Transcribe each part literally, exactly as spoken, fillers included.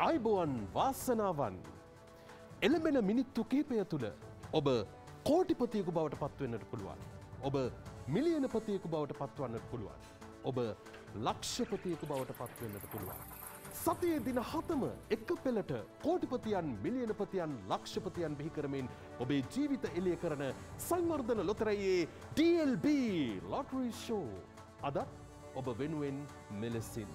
ආයුබෝවන් වාසනාවන් එළඹෙන මිනිත්තු කිහිපය තුළ ඔබ කෝටිපතියෙකු බවට පත්වෙන්නට පුළුවන්. ඔබ මිලියනපතියෙකු බවට පත්වන්නට පුළුවන්. ඔබ ලක්ෂපතියෙකු බවට පත්වෙන්නට පුළුවන්. සතියේ දින හතම එක පෙළට කෝටිපතියන් මිලියනපතියන් ලක්ෂපතියන් බිහි කරමින් ඔබේ ජීවිත එළිය කරන සංවර්ධන ලොතරැයියේ D L B lottery show අද ඔබ වෙනුවෙන් මෙලෙසින්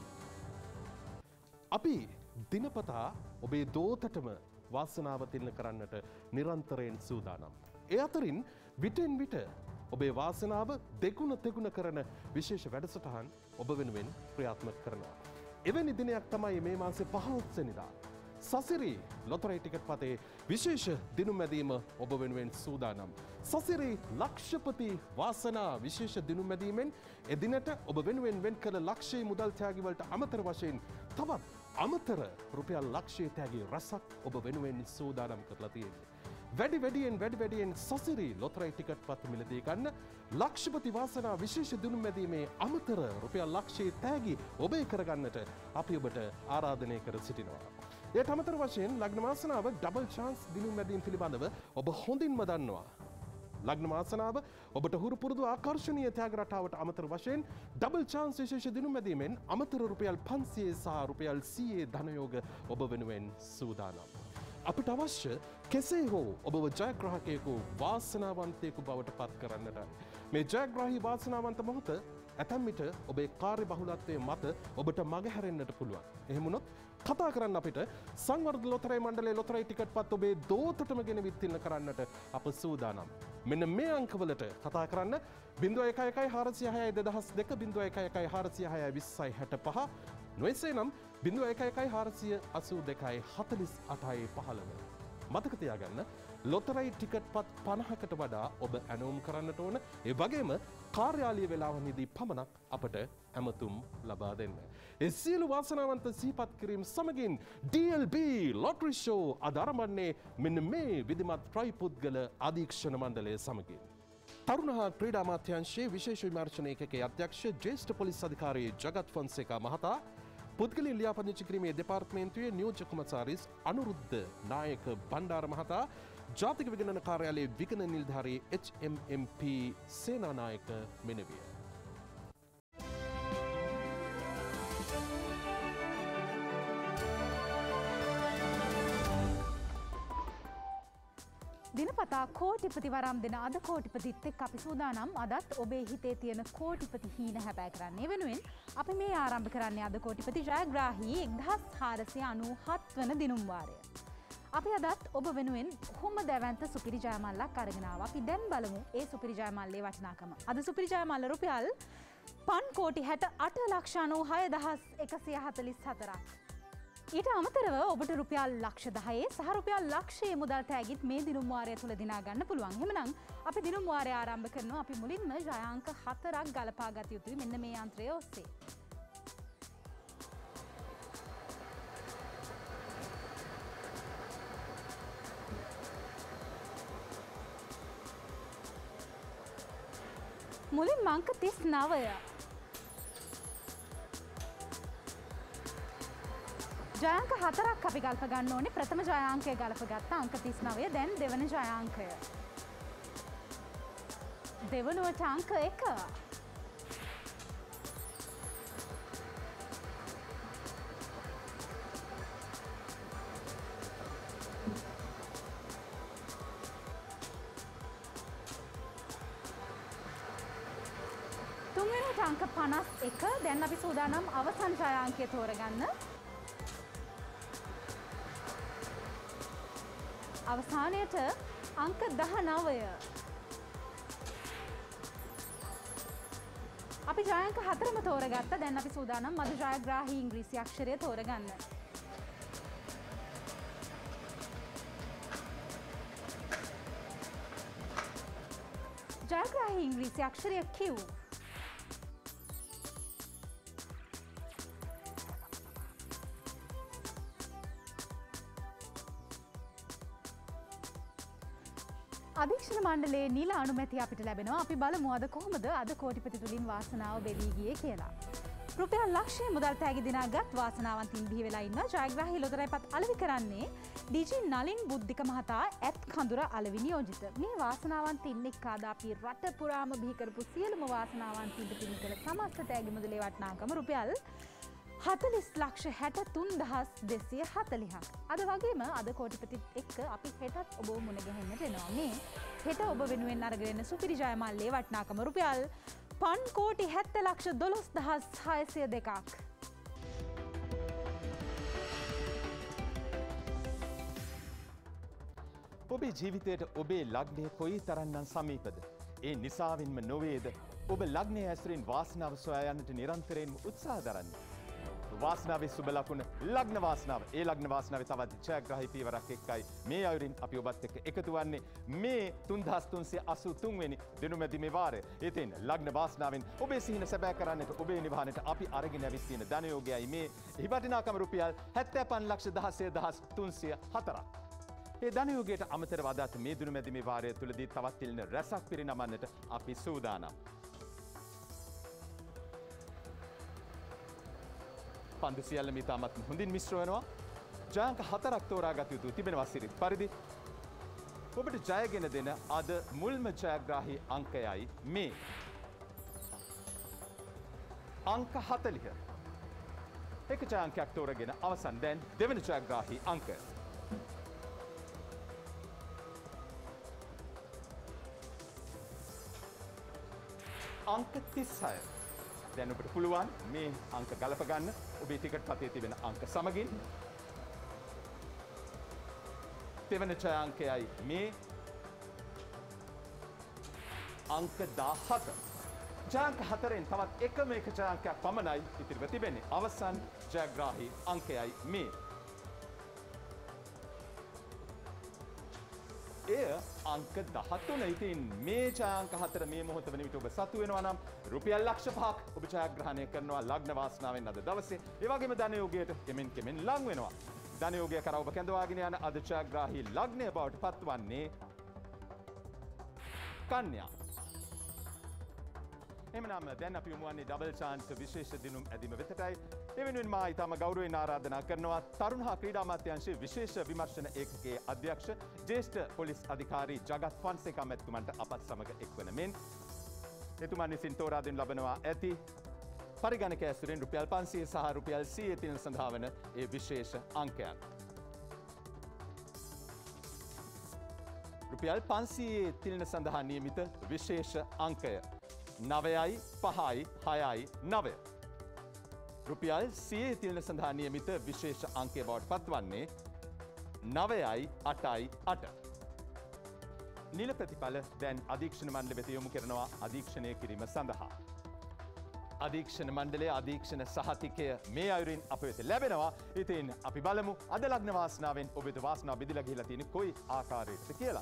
අපි දිනපතා ඔබේ දෝතටම වාසනාව තිල්න කරන්නට නිරන්තරයෙන් සූදානම්. ඒ අතරින් විටෙන් විට ඔබේ වාසනාව දෙගුණ තෙගුණ කරන විශේෂ වැඩසටහන් ඔබ වෙනුවෙන් ක්‍රියාත්මක කරනවා. එවැනි දිනයක් තමයි මේ මාසේ පහළොස් වෙනිදා. සසිරි ලොතරැයි ටිකට් පතේ විශේෂ දිනුම් මැදීම ඔබ වෙනුවෙන් සූදානම්. සසිරි ලක්ෂපති වාසනා විශේෂ දිනුම් මැදීමෙන් එදිනට ඔබ වෙනුවෙන් වෙන් කළ ලක්ෂයේ මුදල් ත්‍යාගි වලට අමතර වශයෙන් තවත් අමතර රුපියල් ලක්ෂයේ ත්‍යාගි රසක් ඔබ වෙනුවෙන් සූදානම් කරලා තියෙන්නේ. වැඩි වැඩියෙන් වැඩි වැඩියෙන් සසිරි ලොතරැයි ටිකට් පත් මිලදී ගන්න ලක්ෂපති වාසනා විශේෂ දිනුම් මැදීමේ අමතර රුපියල් ලක්ෂයේ ත්‍යාගි ඔබේ කරගන්නට අපි ඔබට ආරාධනය කර සිටිනවා. එයට අමතර වශයෙන් ලග්න වාසනාව ඩබල් chance දිනුම් මැදීම් පිළිබඳව ඔබ හොඳින්ම දන්නවා. ලග්න වාසනාව ඔබට හුරු පුරුදු ආකර්ෂණීය ත්‍යාග රටාවට අමතර වශයෙන් ඩබල් chance විශේෂ දිනුම් මැදීමෙන් අමතර රුපියල් පන්සියය සහ රුපියල් සීයේ ධනයෝග ඔබ වෙනුවෙන් සූදානම්. අපට අවශ්‍ය කෙසේ හෝ ඔබව ජයග්‍රාහකයෙකු වාසනාවන්තයෙකු බවට පත් කරන්නට. මේ ජයග්‍රාහී වාසනාවන්ත මොහොත ඇතැම් විට ඔබේ කාර්ය බහුලත්වයේ මත ඔබට මගහැරෙන්නට පුළුවන්. එහෙම වුණොත් කතා කරන්න අපිට සංවර්ධන ලොතරැයි මණ්ඩලයේ ලොතරැයි ටිකට් පත් ඔබේ දෝතටම ගෙන විත්තිල්න කරන්නට අප සූදානම්. මෙන්න මේ අංකවලට කතා කරන්න බිංදුව එක එකයි හාරසිය හයයි දෙදහස් දෙක බිංදුව එක එකයි හාරසිය හයයි විස්සයි හැට පහ නොයසේ නම් බිංදුව එක එකයි හාරසිය අසූ දෙකයි හතලිස් අටයි පහළව. මතක තියාගන්න ලොතරැයි ටිකට් පත් පනහකට වඩා ඔබ ඇනවුම් කරන්නට ඕන. ඒ වගේම කාර්යාලීය වේලාවන්හිදී පමණක් අපට ඇමතුම් ලබා දෙන්න. ඒ සියලු වාසනාවන්ත සිහිපත් කිරීම සමගින් D L B lottery show අද ආරම්භන්නේ මෙන්න මේ විධිමත් ට්‍රයි පුද්ගල අධීක්ෂණ මණ්ඩලය සමගින්. තරුණ හා ක්‍රීඩා අමාත්‍යාංශයේ විශේෂ විමර්ශන ඒකකයේ අධ්‍යක්ෂ ජ්‍යෙෂ්ඨ පොලිස් අධිකාරී ජගත් ෆොන්සේකා මහතා පුද්ගලයන් ලියාපදිංචි කිරීමේ දෙපාර්තමේන්තුවේ නියෝජ්‍ය කොමසාරිස් අනුරුද්ධ නායක බණ්ඩාර මහතා ජාතික විගණන කාර්යාලයේ විගණන නිලධාරී H M M P Senanayake මෙනවිය. දිනපතා කෝටිපති වරම් දෙන අද කෝටිපතිත් එක්ක අපි සූදානම් අදත් ඔබේ හිතේ තියෙන කෝටිපති හීන හැබෑ කරන්නේ වෙනුවෙන් අපි මේ ආරම්භ කරන්නේ අද කෝටිපති ජයග්‍රාහී එක්දහස් හාරසිය අනූහත් වන දිනුම් වාරය. අපි අදත් ඔබ වෙනුවෙන් කොහොම දැවැන්ත සුපිරි ජයමල්ලක් අරගෙන ආවා. අපි දැන් බලමු ඒ සුපිරි ජයමල්ලේ වටිනාකම. අද සුපිරි ජයමල්ල රුපියල් පන් කෝටි හැට අට ලක්ෂ අනූහය දහස් එකසිය හතලිස් හතරක්. ඊට අමතරව ඔබට රුපියල් ලක්ෂ දහයේ සහ රුපියල් ලක්ෂයේ මුදල් තෑගිත් මේ දිනුම් වාරය තුල දිනා ගන්න පුළුවන්. එහෙමනම් අපි දිනුම් වාරය ආරම්භ කරනවා. අපි මුලින්ම ජයාංක හතරක් ගලපා ගත යුතුයි මෙන්න මේ යන්ත්‍රය ඔස්සේ. මුලින්ම අංක තිස් නවය. ජයාංක හතරක් අපි ගල්ප ගන්න ඕනේ. ප්‍රථම ජයාංකය ගලප ගත්ත අංක තිස් නවය. දැන් දෙවන ජයාංකය. දෙවනුවට අංක එක. තුන්වෙනිට අංක පනස් එක. දැන් අපි සූදානම් අවසන් ජයාංකය තෝරගන්න. අවසානයට අංක දහ නවය. අපි ජයාංක හතරම තෝරගත්ත. දැන් අපි සූදානම් මද ජයග්‍රාහී ඉංග්‍රීසි අක්ෂරය තෝරගන්න. ජයග්‍රාහී ඉංග්‍රීසි අක්ෂරය Q. අධීක්ෂණ මණ්ඩලයේ නිල අනුමැතිය අපිට ලැබෙනවා. අපි බලමු අද කොහොමද අද කෝටිපති තුලින් වාසනාව බෙදී ගියේ කියලා. රුපියල් ලක්ෂය මුදල් තෑගි දිනාගත් වාසනාවන්තින් බිහි වෙලා ඉන්න ජයග්‍රාහී ලොතරැයිපත් අලෙවි කරන්නේ ඩීජී නලින් බුද්ධික මහතා ඇත් කඳුර අලෙවි නියෝජිත. මේ වාසනාවන්තින් එක්ක අපි රට පුරාම බිහි කරපු සියලුම වාසනාවන්තින්ට පින් කළ සමස්ත තෑගි මුදලේ වටිනාකම රුපියල් හතලිස් ලක්ෂ හැට තුන් දහස් දෙසිය හතලිහක්. අද වගේම අද කෝටිපතිත් එක්ක අපි හෙටත් ඔබ මුණ ගැහෙන්නට එනවා. මේ හෙට ඔබ වෙනුවෙන් අරගෙන එන සුපිරි ජයමාල්ලේ වටිනාකම රුපියල් පන් කෝටි හැත්තෑ ලක්ෂ දොළොස් දහස් හයසිය දෙකක්. ඔබේ ජීවිතයට ඔබේ ලග්නය කොයි තරම්නම් සමීපද? ඒ නිසාවෙන්ම නොවේද ඔබ ලග්නය ඇසුරින් වාසනාව සොයා යන්නට නිරන්තරයෙන්ම උත්සාහ දරන්නේ? වාසනාවේ සුබ ලකුණ ලග්න වාසනාව. ඒ ලග්න වාසනාවේ තවත් ජයග්‍රාහී පියවරක් එක්කයි මේ අයුරින් අපි ඔබත් එක්ක එකතු වන්නේ මේ තුන්දහස් තුන්සිය අසූ තුන් වෙනි දිනුමැදිමේ වාරය. ඉතින් ලග්න වාසනාවෙන් ඔබේ සිහින සැබෑ කරන්නට ඔබේ නිවහනට අපි අරගෙන ඇවිත් තියෙන ධනයෝගයයි මේ. එහි වටිනාකම රුපියල් හැත්තෑ පන් ලක්ෂ දහසය දහස් තුන්සිය හතරක්. ඒ ධනයෝගයට අමතරව අදත් මේ දිනුමැදිමේ වාරය තුලදී තවත් තිලින රැසක් පිරිනමන්නට අපි සූදානම්. පන්දු සියල්ලම ඉතාමත් හොඳින් මිශ්‍ර වෙනවා. ජයාංක හතරක් තෝරාගත යුතු තිබෙනවා සිරිත් පරිදි. ඔබට ජයගෙන දෙන අද මුල්ම ජයග්‍රාහී අංකයයි මේ. අංක හතලිහ. එක ජයාංකයක් තෝරගෙන අවසන්. දැන් දෙවන ජයග්‍රාහී අංකය. අංක තිස්හය. දැන් ඔබට පුළුවන් මේ අංක ගලප ගන්න ඔබේ ටිකට් පතේ තිබෙන අංක සමගින්. දෙවන ජයාංකයයි මේ අංක දාහත. ජයාංක හතරෙන් තවත් එකම එක ජයාංකයක් පමණයි ඉතිරිව තිබෙන්නේ. අවසන් ජයග්‍රාහී අංකයයි මේ. එය අංක දහතුන. ඉතින් මේ ජයාංක හතර මේ මොහොත වන විට ඔබ සතු වෙනවා නම් රුපියල් ලක්ෂ පහක් ඔබ ජයග්‍රහණය කරනවා ලග්න වාසනාවෙන් අද දවසේ. ඒ වගේම ධනයෝගයට කෙමෙන් කෙමෙන් ලං වෙනවා. ධනයෝගය කරා ඔබ කැඳවාගෙන යන අද ජයග්‍රාහී ලග්නය බවට පත්වන්නේ කන්‍යා. එමනම් දැන් අපි යමු වන්නේ ඩබල් චාන්ස් විශේෂ දිනුම් ඇදීම වෙතටයි. ඒ වෙනුවෙන් මා ඊටම ගෞරවයෙන් ආරාධනා කරනවා තරුණ හා ක්‍රීඩා අමාත්‍යාංශයේ විශේෂ විමර්ශන ඒකකයේ අධ්‍යක්ෂ ජ්‍යෙෂ්ඨ පොලිස් අධිකාරී ජගත් ෆොන්සේකා මැතිතුමන්ට අපත් සමග එක්වන මෙන් එතුමන් විසින් තෝරා දෙනු ලබනවා ඇති පරිගණක ඇසුරෙන් රුපියල් පන්සිය සහ රුපියල් සීය තිලන සඳහා වන ඒ විශේෂ අංකයන්. රුපියල් පන්සියයේ තිලන සඳහා නියමිත විශේෂ අංකය නවයයි පහයි හයයි නවය. රුපියල් සියයේ තිලන සඳහා නියමිත විශේෂ අංකය බවට පත්වන්නේ නවයයි අටයි අට. නිල ප්‍රතිඵල දැන් අධීක්ෂණ මණ්ඩල වෙත යොමු කරනවා අධීක්ෂණය කිරීම සඳහා. අධීක්ෂණ මණ්ඩලයේ අධීක්ෂණ සහතිකය මේ අයුරින් අප වෙත ලැබෙනවා. ඉතින් අපි බලමු අද ලග්න වාසනාවෙන් ඔබ වෙත වාසනාව බෙදලා ගිහිලා තියෙන්නේ කොයි ආකාරයකටද කියලා.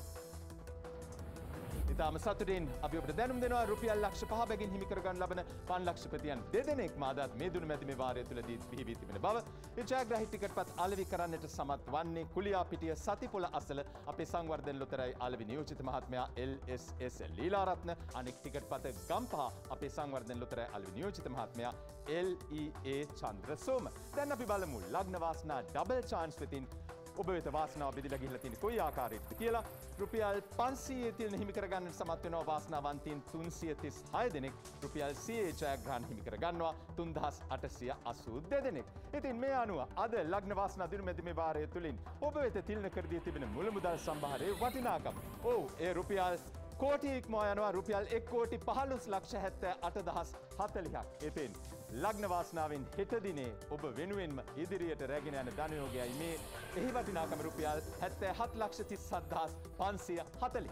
ඉතාම සතුටින් අපි ඔබට දැනුම් දෙනවා රුපියල් ලක්ෂ පහ බැගින් හිමි කරගන්න ලබන පන්ලක්ෂපතියන් දෙදෙනෙක් මාදාත් මේ දුන මැදිමේ වාරය තුලදී බිහි වී තිබෙන බව. ඒ ජයග්‍රාහී ටිකට්පත් අලෙවි කරන්නට සමත් වන්නේ කුලියාපිටිය සතිපොළ අසල අපේ සංවර්ධන ලොතරැයි අලෙවි නියෝජිත මහත්මයා එල් එස් එස් ලීලාරත්න. අනෙක් ටිකට්පත ගම්පහ අපේ සංවර්ධන ලොතරැයි අලෙවි නියෝජිත මහත්මයා එල් ඊ ඒ චන්ද්‍රසෝම. දැන් අපි බලමු ලග්න වාසනා ඩබල් චාන්ස් වෙතින් ඔබ වෙත වාසනාව බෙදලා ගිහිල්ලා තියෙන්නේ කොයි ආකාරයකටද කියලා. රුපියල් පන්සියය තිලන හිමි කරගන්නට සමත් වෙනවා වාසනාවන්තයින් තුන්සිය තිස් හය දෙනෙක්. රුපියල් සියයේ ජයග්‍රහණ හිමි කරගන්නවා තුන්දහස් අටසිය අසූ දෙක දෙනෙක්. ඉතින් මේ අනුව අද ලග්න වාසනා දිනුමැදිමේ වාරය තුලින් ඔබ වෙත තිලන කර දී තිබෙන මුළු මුදල් සම්භාරයේ වටිනාකම. ඔව් ඒ රුපියල් කෝටි ඉක්මවා යනවා රුපියල් එක් කෝටි පහළොස් ලක්ෂ හැත්තෑ අට දහස් හතලිහක්. ඉතින් ලග්න වාසනාවෙන් හෙට දිනේ ඔබ වෙනුවෙන්ම ඉදිරියට රැගෙන යන ධනයෝගයයි මේ. එහි වටිනාකම රුපියල් හැත්තෑ හත් ලක්ෂ තිස් හත් දහස් පන්සිය හතලිහක්.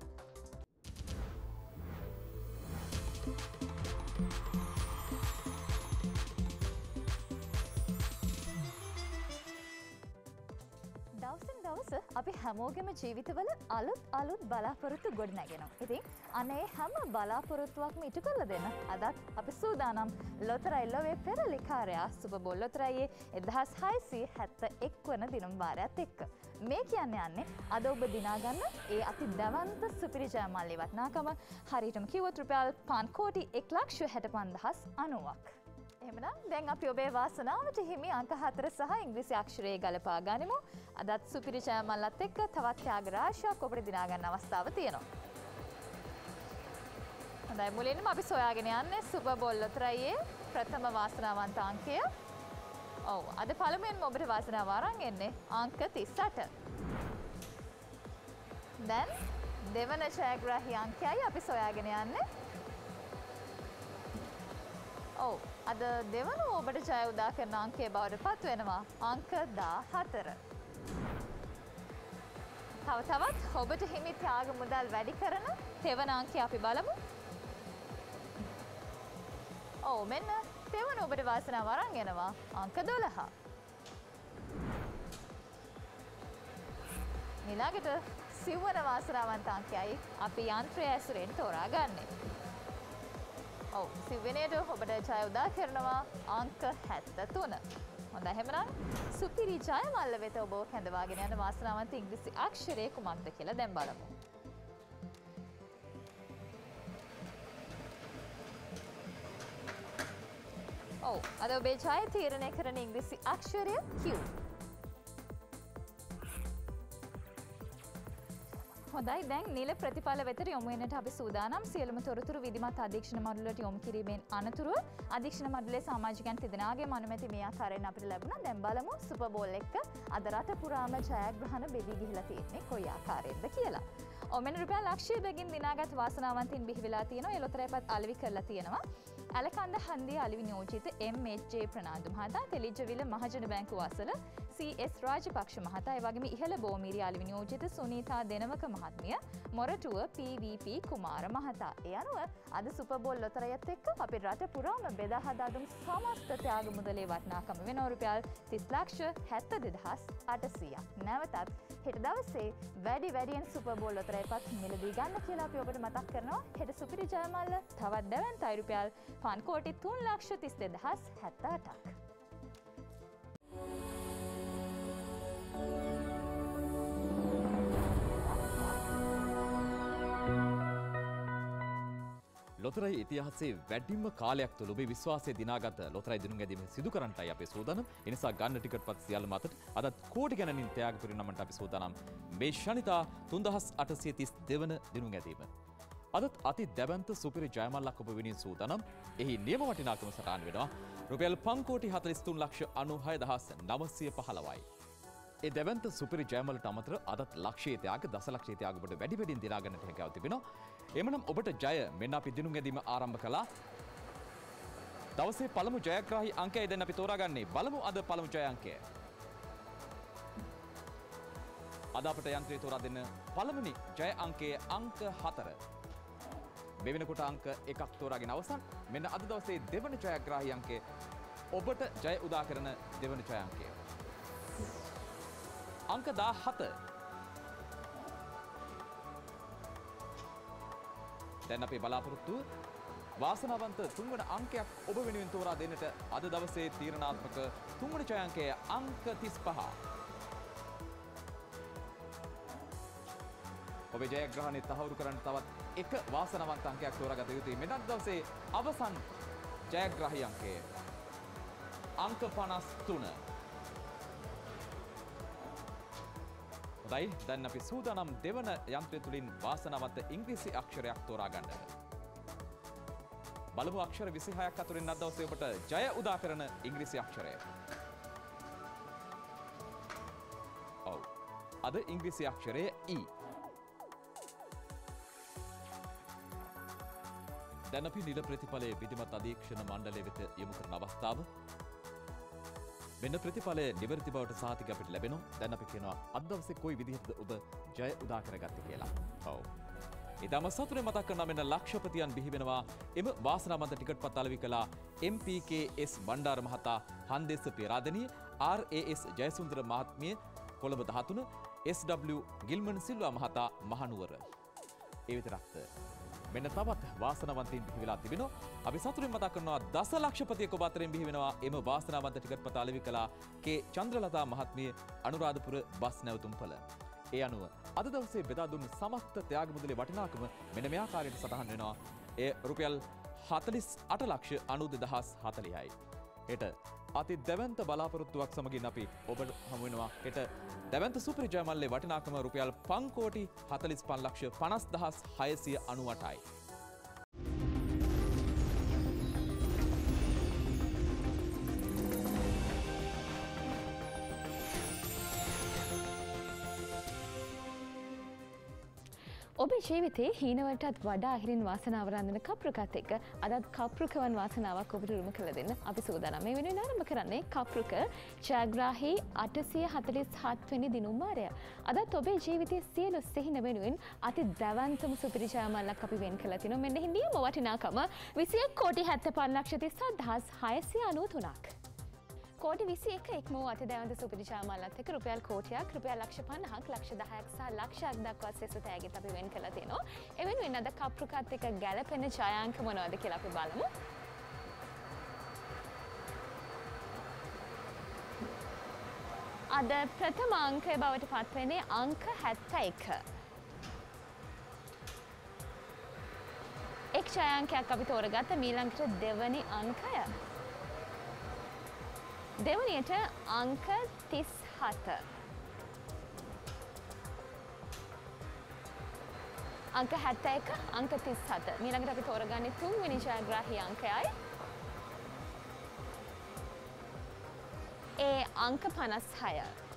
දවසින් දවස අපි හැමෝගෙම ජීවිතවල අලුත් අලුත් බලාපොරොත්තු ගොඩනැගෙනවා. ඉතින් අනේ හැම බලාපොරොත්තුවක්ම ඉටු කරලා දෙන්න අදත් අපි සූදානම් ලොතරැයි ලොවේ පෙරලිකාරයා සුබ බෝල් ලොතරැයියේ එක්දහස් හයසිය හැත්තෑ එක් වන දිනුම් වාරයත් එක්ක. මේ කියන්නේ යන්නේ අද ඔබ දිනාගන්න ඒ අති දැවන්ත සුපිරි ජයමාල්ලේ වටිනාකම හරියටම කිව්වොත් රුපියල් පන් කෝටි එක් ලක්ෂ හැට පන්දහස් අනූවක්. එහෙමනම් දැන් අපි ඔබේ වාසනාවට හිමි අංක හතර සහ ඉංග්‍රීසි අක්ෂරයේ ගලපා ගනිමු. අදත් සුපිරි ජයමල්ලත් එක්ක තවත් ත්‍යාග රාශියක් ඔබට දිනා ගන්න අවස්ථාව තියෙනවා. හොඳයි මුලින්ම අපි සොයාගෙන යන්නේ සුපර් බෝල් ලොතරැයියේ ප්‍රථම වාසනාවන්ත අංකය. ඔව් අද පළමුවෙන්ම ඔබට වාසනාව අරන් එන්නේ අංක තිස් අට. දැන් දෙවන ජයග්‍රාහී අංකයයි අපි සොයාගෙන යන්නේ. ඔව් අද දෙවන ඔබට ජය උදා කරන අංකය බවට පත් වෙනවා අංක දාහතර. තව තවත් ඔබට හිමි ත්‍යාග මුදල් වැඩි කරන තෙවන අංකය අපි බලමු. ඔව් මෙන්න තෙවන ඔබට වාසනාව අරන් එනවා අංක දොළහ. ඊළඟට සිව්වන වාසනාවන්ත අංකයයි අපි යන්ත්‍රය ඇසුරෙන් තෝරාගන්නේ. ඔව් සිව්වෙනියට ඔබට ජය උදා කරනවා අංක හැත්තතුන. හොඳයි එහෙමනම් සුපිරි ජයමල්ල වෙත ඔබ කැඳවාගෙන යන වාසනාවන්ත ඉංග්‍රීසි අක්ෂරය කුමක්ද කියලා දැන් බලමු. ඔව් අද ඔබේ ජය තීරණය කරන ඉංග්‍රීසි අක්ෂරය Q. හොඳයි දැන් නිල ප්‍රතිඵල වෙතට යොමු වෙන්නට අපි සූදානම්. සියලුම තොරතුරු විධිමත් අධීක්ෂණ මණ්ඩලයට යොමු කිරීමෙන් අනතුරුව අධීක්ෂණ මණ්ඩලයේ සමාජිකයන් තිදෙනාගේම අනුමැති මේ ආකාරයෙන් අපිට ලැබුණා. දැන් බලමු සුපර් බෝල් එක්ක අද රට පුරාම ජයග්‍රහණ බෙදී ගිහිලා තියෙන්නේ කොයි ආකාරයෙන්ද කියලා. ඔමෙන් රුපියල් ලක්ෂය බැගින් දිනාගත් වාසනාවන්තින් බිහි වෙලා තියෙනවා. ඒ ලොතරැයිපත් අලෙවි කරලා තියෙනවා. ඇලකන්ද හන්දිය අලෙවි නියෝජිත එම් එච් ජේ ප්‍රනාන්දු මහතා, තෙලිජ්ජවිල මහජන බැංකුව අසල සී එස් රාජපක්ෂ මහතා, ඒ වගේම ඉහළ බෝමීරිය අලෙවි නියෝජිත සුනීතා දෙනවක මහත්මිය, Moratuwa P V P Kumara මහතා. ඒ අනුව අද සුපර් බෝල් ලොතරැයත් එක්ක අපි රට පුරාම බෙදා හදා දුන් සමස්ත ත්‍යාග මුදලේ වටිනාකම වෙනවා රුපියල් තිස් ලක්ෂ හැත්තෑ දෙදහස් අටසියයක්. නැවතත් හෙට දවසේ වැඩි වැඩියෙන් සුපර් බෝල් ලොතරැයිපත් මිලදී ගන්න කියලා අපි ඔබට මතක් කරනවා. හෙට සුපිරි ජයමල්ල තවත් දැවැන්තයි රුපියල් පන් කෝටි තුන් ලක්ෂ තිස් දෙදහස් හැත්තෑ අටක්. ලොතරැයි ඉතිහාසයේ වැඩිම කාලයක් තුළ ඔබේ විශ්වාසය දිනාගත ලොතරැයි දිනුම් ගැදීම සිදු කරන්නටයි අපි සූදානම්. ඒ නිසා ගන්න ටිකට් පත් සියල්ල මතට අදත් කෝටි ගණනින් ත්‍යාග පිරිනමන්නට අපි සූදානම්. මේ ශනිතා තුන්දහස් අටසිය තිස් දෙවන දිනුම් ගැදීම. අදත් අති දැවැන්ත සුපිරි ජයමල්ලක් ඔබ වෙනින් සූදානම්. එහි නියම වටිනාකම සටහන් වෙනවා රුපියල් පන් කෝටි හතළිස් තුන් ලක්ෂ අනූහය දහස් නවසිය පහළොවයි. ඒ දැවැන්ත සුපිරි ජයමල්ලට අමතර අදත් ලක්ෂයේ ත්‍යාග දසලක්ෂයේ ත්‍යාග ඔබට වැඩි වැඩියෙන් දිනා ගන්නට හැකියාව තිබෙනවා. එමනම් ඔබට ජය මෙන්න අපි දිනුම් ගැදීම ආරම්භ කළා. දවසේ පළමු ජයග්‍රාහී අංකය දැන් අපි තෝරාගන්නේ. බලමු අද පළමු ජය අංකය. අද අපට යන්ත්‍රය තෝරා දෙන්න පළමුනි ජය අංකයේ අංක හතර. මේ වෙනකොට අංක එකක් තෝරාගෙන අවසන්. මෙන්න අද දවසේ දෙවන ජයග්‍රාහී අංකය ඔබට ජය උදා කරන දෙවන ජය අංකය. අංක දාහත. දැන් අපේ බලාපොරොත්තු වාසනාවන්ත තුන්වන අංකයක් ඔබ වෙනුවෙන් තෝරා දෙන්නට අද දවසේ තීරණාත්මක තුන්වන ජය අංකය අංක තිස් පහ. ඔබේ ජයග්‍රහණය තහවුරු කරන්න තවත් එක වාසනාවන්ත අංකයක් තෝරාගත යුතුයි. මෙන්න අද දවසේ අවසන් ජයග්‍රාහී අංකය අංක පනස් තුන. හොඳයි දැන් අපි සූදානම් දෙවන යන්ත්‍රය තුලින් වාසනාවන්ත ඉංග්‍රීසි අක්ෂරයක් තෝරා ගන්නට. බලමු අක්ෂර විසිහයක් අතුරින් අද දවසේ ඔබට ජය උදා කරන ඉංග්‍රීසි අක්ෂරය. ඔව්. අද ඉංග්‍රීසි අක්ෂරය E. දැන් අපි නිල ප්‍රතිඵලයේ විධිමත් අධීක්ෂණ මණ්ඩලය වෙත යොමු කරන අවස්ථාව. මෙන්න ප්‍රතිඵලය නිවැරදි බවට සහතික අපිට ලැබෙනවා. දැන් අපි කියනවා අද දවසේ කොයි විදිහටද ඔබ ජය උදා කරගත්තේ කියලා. ඔව්. ඊටම සතුටින් මතක් කරනවා මෙන්න ලක්ෂපතියන් බිහි වෙනවා. එම වාසනාවන්ත ටිකට් පත් අලෙවි කළා M P K S Bandara මහතා, Handessa Peradeniya, R A S Jayasundara මහත්මිය කොළඹ දහතුන, එස් ඩබ්ලිව් ගිල්මන් සිල්වා මහතා මහනුවර. ඒ විතරක්ද මෙන්න තවත් වාසනාවන්තයින් බිහි වෙලා තිබෙනවා. අපි සතුටින් මතක් කරනවා දසලක්ෂපතියෙකු ඔබ අතරින් බිහි වෙනවා එම වාසනාවන්ත ටිකට් පත අලෙවි කළා කේ චන්ද්‍රලතා මහත්මිය අනුරාධපුර බස් නැවතුම්පළ. ඒ අනුව අද දවසේ බෙදා දුන් සමස්ත ත්‍යාග මුදලේ වටිනාකම මෙන්න මේ ආකාරයට සටහන් වෙනවා. ඒ රුපියල් හතලිස් අට ලක්ෂ අනූ දෙදහස් හතලිහයි. හෙට අති දැවන්ත බලාපොරොත්තුවක් සමගින් අපි ඔබට හමුවෙනවා. හෙට දැවන්ත සුපිරි ජයමල්ලේ වටිනාකම රුපියල් පන්කෝටි හතලිස් පන් ලක්ෂ පනස් දහස් හයසිය අනූඅටයි. ඔබේ ජීවිතේ හීනවලටත් වඩා අහිරින් වාසනාව රැඳෙන කප්රුකත් එක්ක අදත් කප්රුකවන් වාසනාවක් ඔබට උරුම කළ දෙන්න අපි සූදානම්. මේ වෙනුවෙන් ආරම්භ කරන්නේ කප්රුක ජයග්‍රාහී අටසිය හතලිස් හත් වෙනි දිනුම් වාරය. අදත් ඔබේ ජීවිතයේ සියලු සිහින වෙනුවෙන් අති දැවන්තම සුපිරි ජයමල්ලක් අපි වෙන් කළා තිනවා. මෙන්න හිඳියම වටිනාකම විසි එක් කෝටි හැත්තෑපන් ලක්ෂ තිස් දහස් හයසිය අනූ තුනක්. කෝටි විසි එක එක්ම වූ අති දැවන්ත සුපිරි ජයමල්ලත් එක්ක රුපියල් කෝටියක් රුපියල් ලක්ෂ පනහක් ලක්ෂ දහයක් සහ ලක්ෂයක් දක්වා සෙසු තෑගිත් අපි වෙන් කළා තියෙනවා. ඒ වෙනුවෙන් අද කප්රුකත් එක්ක ගැළපෙන ජයාංක මොනවද කියලා අපි බලමු. අද ප්‍රථම අංකය බවට පත්වෙන්නේ අංක හැත්තෑ එක. එක් ජයාංකයක් අපි තෝරගත්ත මීළඟට දෙවනි අංකය. දෙවනියට අංක තිස් හත. අංක හැත්තෑ එක අංක තිස් හත. මීළඟට අපි තෝරගන්නේ තුන්වෙනි ජයග්‍රාහී අංකයයි. ඒ අංක පනස් හය.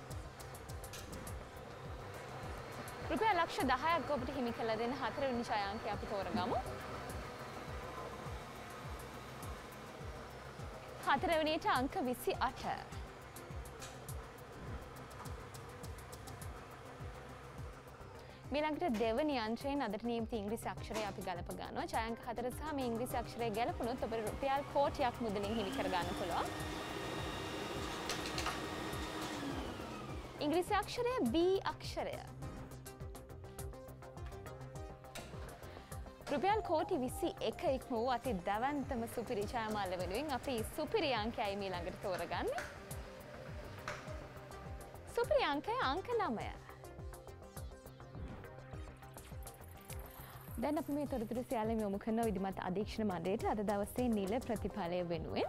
රුපියල් ලක්ෂ දහයක් ඔබට හිමි කළ දෙන හතරවෙනි ජයාංකය අපි තෝරගමු. හතරවෙනියට අංක විසි අට. මීළඟට දෙවනි යන්ත්‍රයෙන් අදට නියමිත ඉංග්‍රීසි අක්ෂරය අපි ගලප ගන්නවා. ජයාංක හතර සහ මේ ඉංග්‍රීසි අක්ෂරය ගැලපුණොත් ඔබට රුපියල් කෝටියක් මුදලින් හිමි කර ගන්න පුළුවන්. ඉංග්‍රීසි අක්ෂරය B අක්ෂරය. රුපියල් කෝටි විසි එක ඉක්ම වූ අති දැවන්තම සුපිරි ජයමාල්ල වෙනුවෙන් අපි සුපිරි අංකයයි මීළඟට තෝරගන්නේ. සුපිරි අංකය අංක නවය. දැන් අපි මේ තොරතුරු සියල්ලම යොමු කරන විධිමත් අධීක්ෂණ මණ්ඩලයට අද දවසේ නිල ප්‍රතිඵලය වෙනුවෙන්.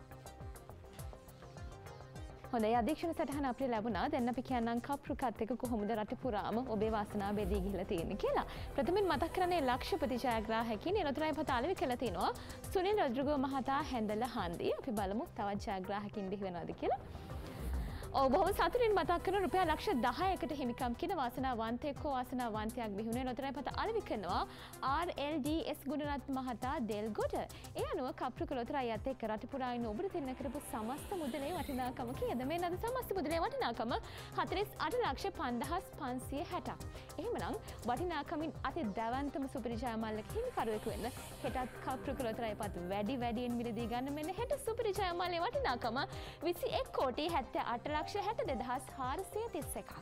හොඳයි අධීක්ෂණ සටහන අපිට ලැබුණා. දැන් අපි කියන්නම් කප්රුකත් එක්ක කොහොමද රට පුරාම ඔබේ වාසනාව බෙදී ගිහිලා තියෙන්නේ කියලා. ප්‍රථමයෙන් මතක් කරන්නේ ලක්ෂපති ජයග්‍රාහකයන් නිරතුරුව පත අලෙවි කළා තිනවා. සුනිල් රොඩ්රිගෝ මහතා හැන්දල හන්දි. අපි බලමු තවත් ජයග්‍රාහකින් බිහි වෙනවද කියලා. ඔව් බොහොම සතුටින් මතක් කරන රුපියල් ලක්ෂ දහයකට හිමිකම් කියන වාසනාවන්තයෙක් හෝ වාසනාවන්තයක් බිහි වුණේ නිරතුරුව පත අලෙවි කරනවා R L D S Gunaratne මහතා දෙල්ගොඩ. ඒ අනුව කප්රුක ලොතරැයියත් එක්ක රට පුරා ඉන්න ඔබට දෙන්න කරපු සමස්ත මුදලේ වටිනාකම කීයද? මේ නද සමස්ත මුදලේ වටිනාකම හතළිස් අට ලක්ෂ පන්දහස් පන්සිය හැටක්. එහෙමනම් වටිනාකමින් අති දැවන්තම සුපිරි ජයමල්ලක හිමිකරුවෙකු වෙන්න හෙටත් කප්රුක ලොතරැයිපත් වැඩි වැඩියෙන් මිලදී ගන්න. මෙන්න හෙට සුපිරි ජයමල්ලේ වටිනාකම විසි එක් කෝටි හැත්තෑ අට ලක්ෂ හැට දෙදහස් හාරසිය තිස් එකක්.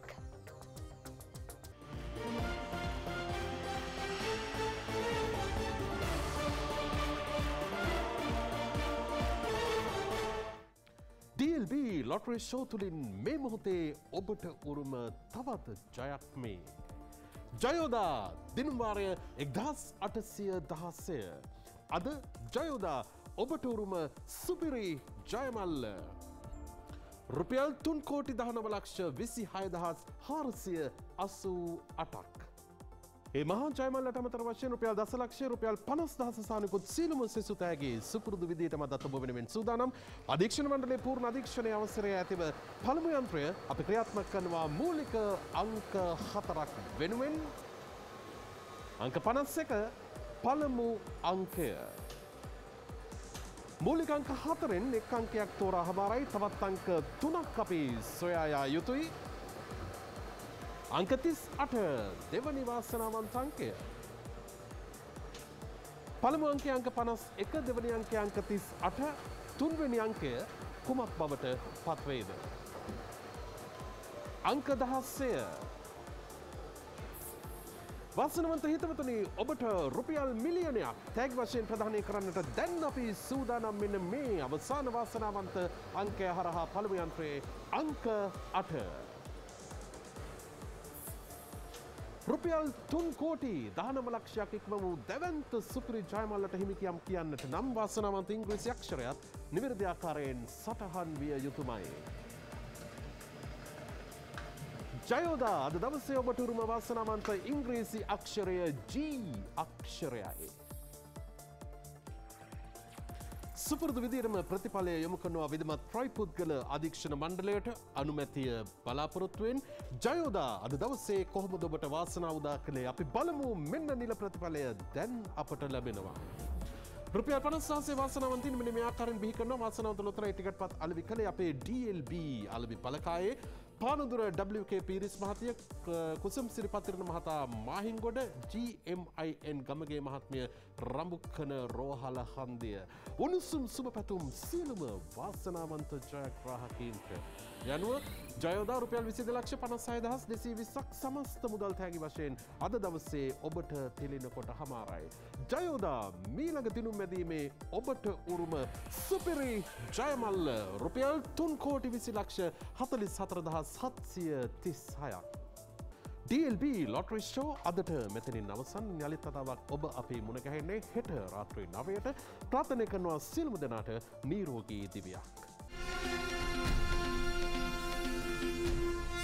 D L B lottery show තුළින් මේ මොහොතේ ඔබට උරුම තවත් ජයක් මේ. ජයෝදා දිනුම්වාරය එක්දහස් අටසිය දහසය. අද ජයෝදා ඔබට උරුම සුපිරි ජයමල්ල. රුපියල් තුන් කෝටි දහනව ලක්ෂ විසි හය දහස් හාරසිය අසූ අටක්. ඒ මහා ජයමල්ලට අමතර වශයෙන් රුපියල් දස ලක්ෂය රුපියල් පනස් දහස සානිකුත් සීලම සෙසු තෑගේ සුපුරුදු විදිහටම අදත් ඔබ වෙනුවෙන් සූදානම්. අධීක්ෂණ මණ්ඩලයේ පූර්ණ අධීක්ෂණයේ අවසරය ඇතිව පළමු යන්ත්‍රය අපි ක්‍රියාත්මක කරනවා මූලික අංක හතරක් වෙනුවෙන්. අංක පනස් එක පළමු අංකය. මූලික අංක හතරෙන් එක් අංකයක් තෝරා හමාරයි. තවත් අංක තුනක් අපි සොයා යා යුතුයි. අංක තිස් අට දෙවනි වාසනාවන්ත අංකය. පළමු අංකය අංක පනස් එක දෙවනි අංකය අංක තිස් අට තුන්වෙනි අංකය කුමක් බවට පත්වේද? අංක දහස්සය. වාසනවන්ත හිතවතුනි ඔබට රුපියල් මිලියනයක් තෑග් වශයෙන් ප්‍රදානය කරන්නට දැන් අපි සූදානම්. මෙන්න මේ අවසාන වාසනාවන්ත අංකය හරහා පළමු යන්ත්‍රයේ අංක අට. රුපියල් තුන් කෝටි දහනම ලක්ෂයක් ඉක්ම වූ දැවන්ත සුපිරි ජයමල්ලට හිමිකියම් කියන්නට නම් වාසනාවන්ත ඉංග්‍රීසි අක්ෂරයත් නිවැරදි ආකාරයෙන් සටහන් විය යුතුමයි. ජයෝදා අද දවසේ ඔබට උරුම වාසනාවන්ත ඉංග්‍රීසි අක්ෂරය G අක්ෂරයයි. සුපුරුදු විදිහටම ප්‍රතිඵලය යොමු කරනවා විධමත් ප්‍රයිපුද්ගල අධීක්ෂණ මණ්ඩලයට අනුමැතිය බලාපොරොත්තුවෙන්. ජයෝදා අද දවසේ කොහොමද ඔබට වාසනාව උදා කළේ? අපි බලමු. මෙන්න නිල ප්‍රතිඵලය දැන් අපට ලැබෙනවා. රුපියල් පනස් සහස්‍රය වාසනාවන්තින් මෙන්න මේ ආකාරයෙන් බිහි කරනවා. වාසනාවන්ත ලොතරැයි ටිකට් පත් අලෙවි කළේ අපේ D L B අලෙවි බලකායේ පානදුර W K පීරිස් මහතිය, කුසම් සිරිපතිරණ මහතා මාහින්ගොඩ, G M I N Gamage මහත්මිය රඹුක්කන රෝහල හන්දිය. උණුසුම් සුබ පැතුම් සියලුම වාසනාවන්ත ජයග්‍රාහකීන්ට යනුව ජයෝදා රුපියල් විසි දෙලක්ෂ පනස් හය දහස් දෙසිය විස්සක් සමස්ත මුදල් තෑගි වශයෙන් අද දවසේ ඔබට තිලිනකොට හමාරයි. ජයෝදා මීළඟ දිනුම් මැදීමේ ඔබට උරුම සුපිරි ජයමල්ල රුපියල් තුන් කෝටි විසි ලක්ෂ හතළිස් හතර දහස් හත්සිය තිස් හයක්. D L B lottery show අදට මෙතනින් අවසන්. යළිත් වතාවක් ඔබ අපේ මුණ ගැහෙන්නේ හෙට රාත්‍රී නවයට. ප්‍රාර්ථනා කරනවා සියලුම දෙනාට නිරෝගී දිවියක්.